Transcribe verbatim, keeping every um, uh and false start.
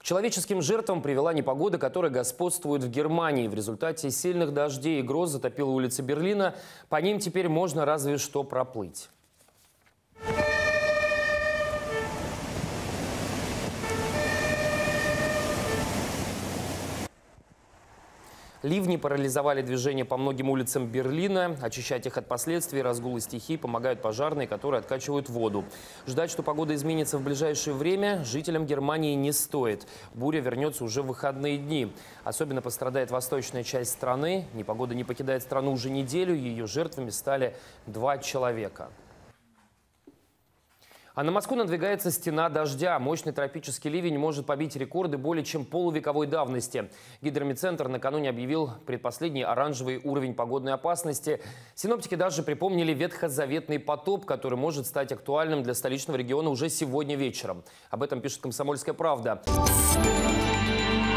человеческим жертвам привела непогода, которая господствует в Германии. В результате сильных дождей и гроз затопила улицы Берлина. По ним теперь можно разве что проплыть. Ливни парализовали движение по многим улицам Берлина. Очищать их от последствий разгула стихий помогают пожарные, которые откачивают воду. Ждать, что погода изменится в ближайшее время, жителям Германии не стоит. Буря вернется уже в выходные дни. Особенно пострадает восточная часть страны. Непогода не покидает страну уже неделю. Ее жертвами стали два человека. А на Москву надвигается стена дождя. Мощный тропический ливень может побить рекорды более чем полувековой давности. Гидромедцентр накануне объявил предпоследний оранжевый уровень погодной опасности. Синоптики даже припомнили ветхозаветный потоп, который может стать актуальным для столичного региона уже сегодня вечером. Об этом пишет «Комсомольская правда».